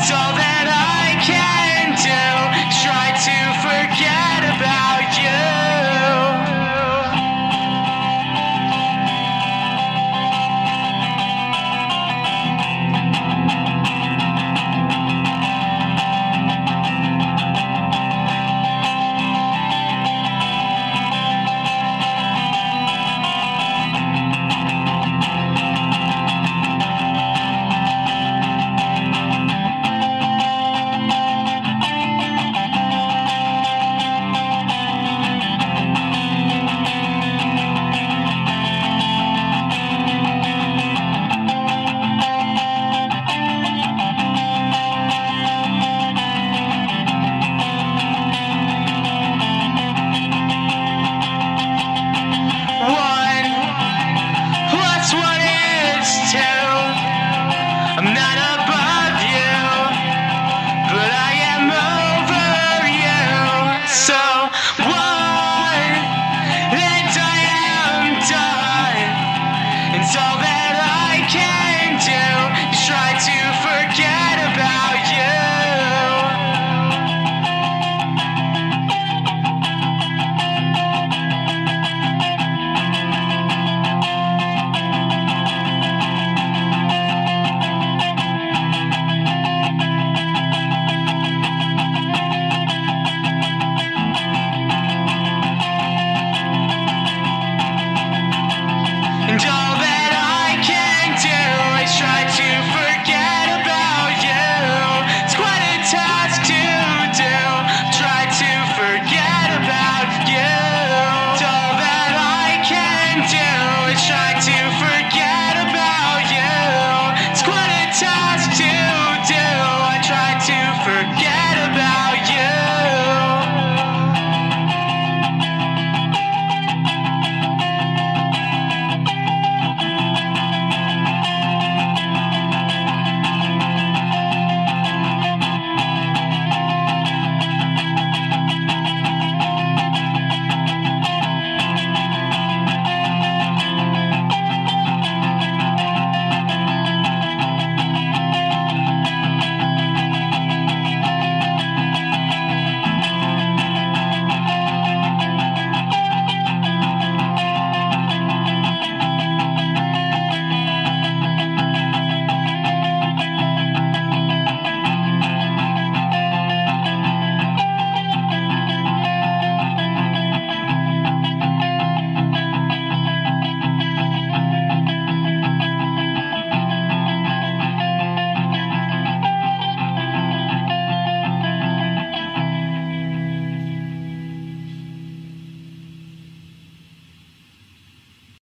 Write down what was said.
all that I can do is try to forget about you. I'm not above you, but I am over you. So one, and I am done. And all that I can do is try to forget about you. And all that I can do is try to forget about you. It's quite a task to do, try to forget about you. And all that I can do is try to